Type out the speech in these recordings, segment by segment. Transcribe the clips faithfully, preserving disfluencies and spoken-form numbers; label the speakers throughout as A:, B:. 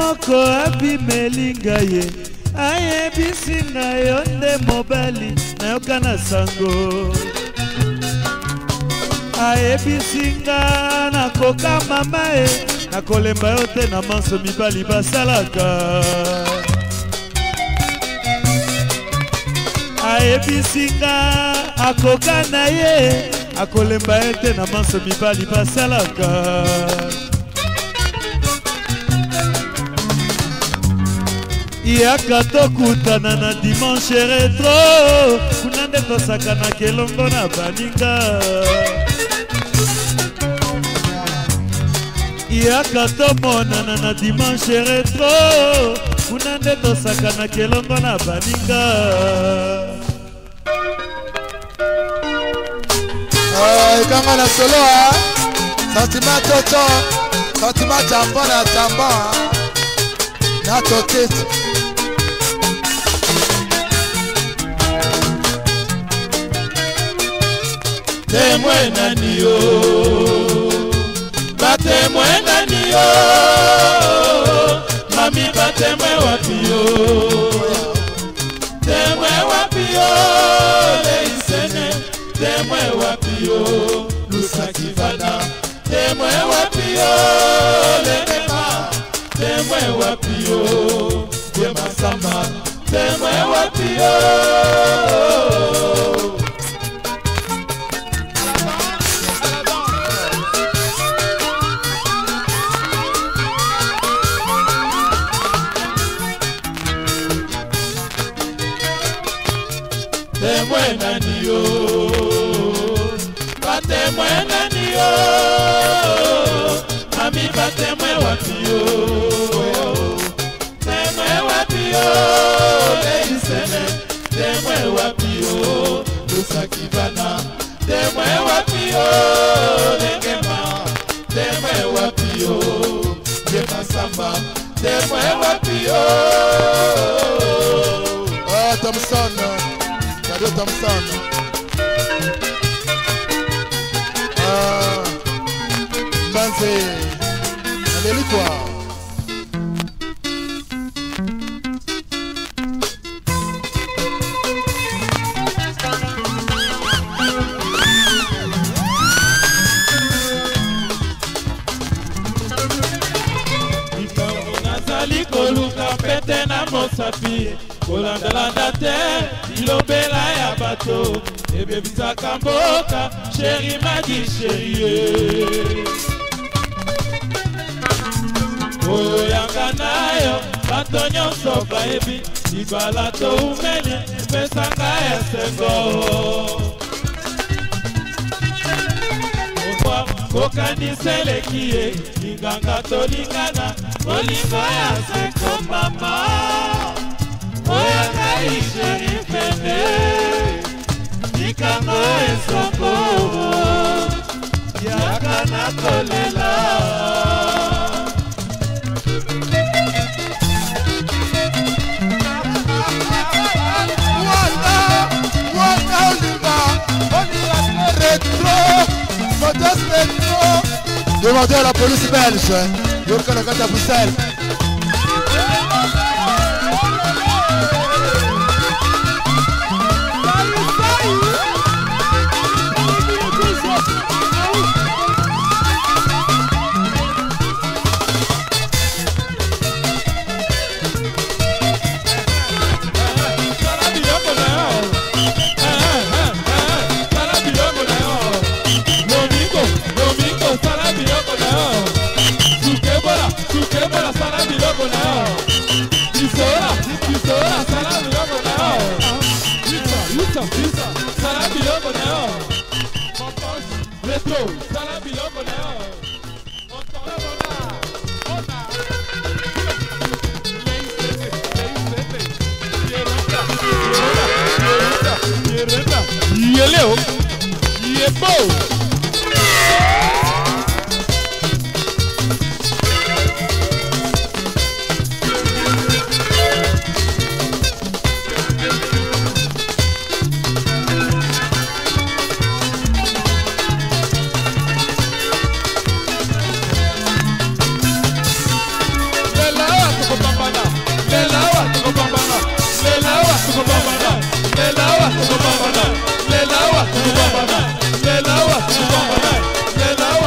A: moko abimelinga ye ayebisi na yo nde mobali nayoka na sango ayebisi nga nakoka mama e nakolemba yo te na manso mibali basalaka ayebisi nga akoka na ye akolemba ye te na manso mibali basalaka yaka tokutana na dimanche retro kuna nde tosakana kelongo na baninga yaka tomonana na dimanche retro kuna nde tosakana kelongo na baninga
B: ikanga na solo sentiment toto sentiment jambon na jambon na tokete
A: témoin nani yo ba témoin nani yo mami ba témoin wapi yo témoin wapi yo leisene témoin wapi yo lusaki vana témoin wapi yo lenema témoin wapi yo yemasamba témoin wapi yo témoin nani yo ba témoin nani yo mami ba témoin wapi yo témoin wapi yo leisene témoin wapi yo lusaki bana témoin wapi yo lengema témoin wapi yo yemasamba témoin wapi yo
B: oh Thompson Radio Thompson. Ah, Banze. Allez quoi?
A: Nazali koluka pete na mosapi kolandalanda te ilobela ya bato ebebisaka mboka sheri magi sherie oyo yanga nayo bato nyonso bayebi libala to umeli pesanga esengo okwa kokaniseleki ye linganga tolingana olingo ya seko mama oya kai sheri pende nikango esoko yaka na kolela
B: Wanda Wanda Oliva Oliva Retro Modeste Retro demandez à la police belge Yorka la gata Bruxelles.
A: Yeleo, yebo.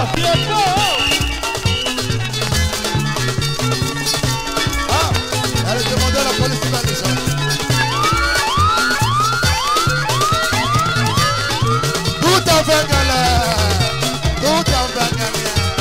B: Ah, elle a demandé à la police belge. Tout en fait galère. Tout en fait galère.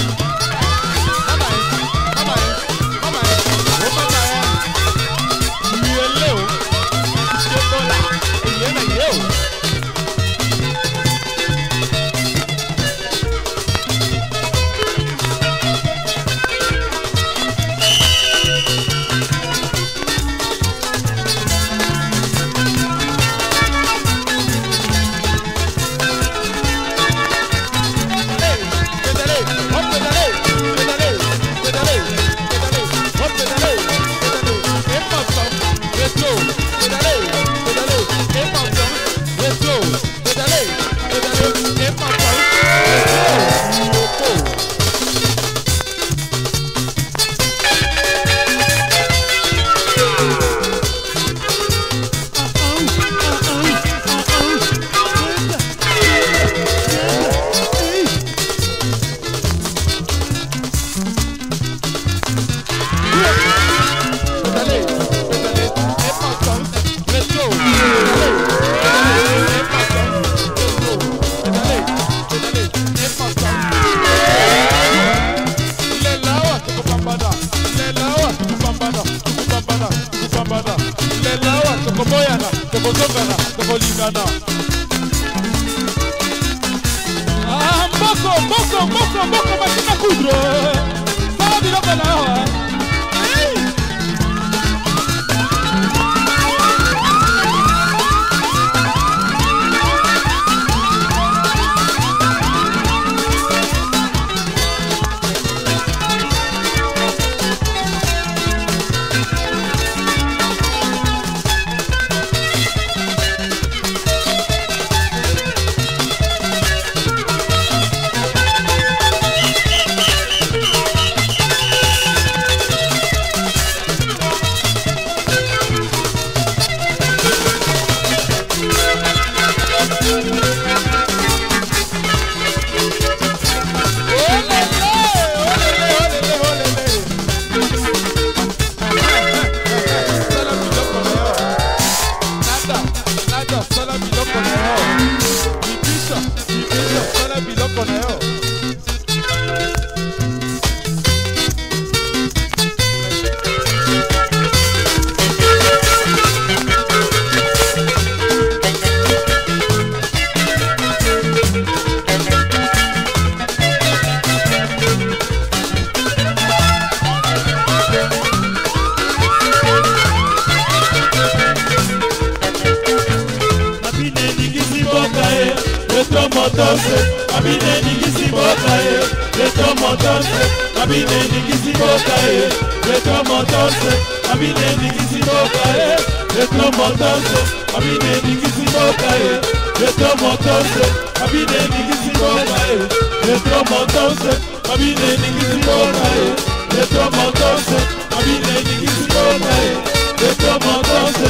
C: Ah, mboko, mboko, mboko, mboko, machine à coudre. Ça va bien là, là.
A: Abine ningisi bokae, leto motonse. Abine ningisi bokae, leto motonse. Abine ningisi bokae, leto motonse. Abine ningisi bokae, leto motonse. Abine ningisi bokae, leto motonse. Abine ningisi bokae, leto motonse. Abine ningisi bokae, leto motonse.